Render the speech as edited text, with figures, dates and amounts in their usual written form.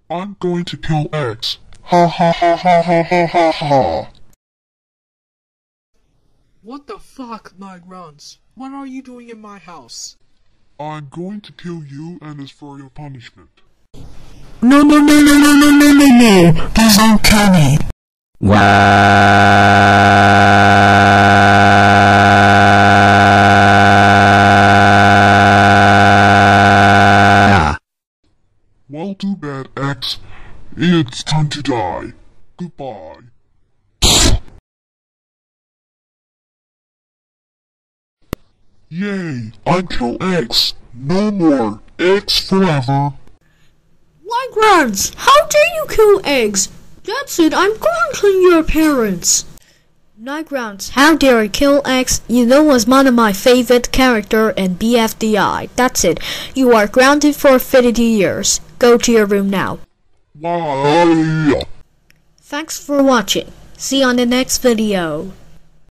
I'm going to kill X. Ha ha ha ha ha ha ha ha. What the fuck, my Grantz? What are you doing in my house? I'm going to kill you, and it's for your punishment. No, no, no, no, no, no, no, no, no. Please don't kill me. Well, too bad, X. It's time to die. Goodbye. Yay! I kill X. No more. X forever. Why, Grantz, how dare you kill eggs? That's it, I'm going to your parents. No, Grantz, how dare you kill X? You know was one of my favorite character in BFDI. That's it. You are grounded for 50 years. Go to your room now. Bye. Thanks for watching. See you on the next video.